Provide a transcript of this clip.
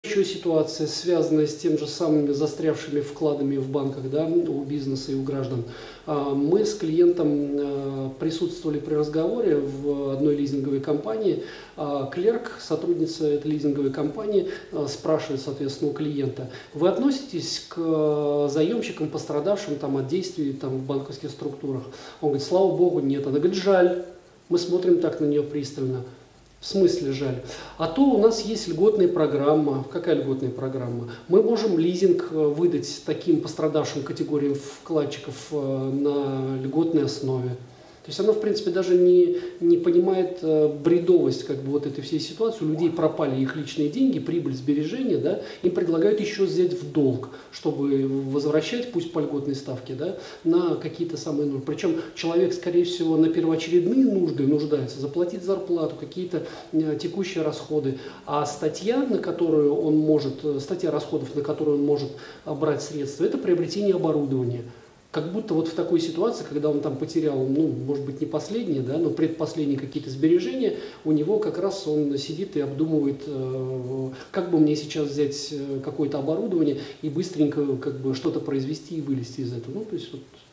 Еще ситуация, связанная с тем же самыми застрявшими вкладами в банках, да, у бизнеса и у граждан. Мы с клиентом присутствовали при разговоре в одной лизинговой компании. Клерк, сотрудница этой лизинговой компании, спрашивает, соответственно, у клиента: вы относитесь к заемщикам, пострадавшим от действий в банковских структурах? Он говорит: слава богу, нет. Она говорит: жаль. Мы смотрим так на нее пристально. В смысле жаль? А то у нас есть льготная программа. Какая льготная программа? Мы можем лизинг выдать таким пострадавшим категориям вкладчиков на льготной основе. То есть она, в принципе, даже не понимает бредовость вот этой всей ситуации. У людей пропали их личные деньги, прибыль, сбережения, да, им предлагают еще взять в долг, чтобы возвращать, пусть по льготной ставке, да, на какие-то самые нужды. Причем человек, скорее всего, на первоочередные нужды нуждается: заплатить зарплату, какие-то текущие расходы. А статья расходов, на которую он может брать средства, это приобретение оборудования. Как будто вот в такой ситуации, когда он потерял, может быть, не последние, да, но предпоследние какие-то сбережения, у него как раз он сидит и обдумывает, как бы мне сейчас взять какое-то оборудование и быстренько что-то произвести и вылезти из этого. То есть вот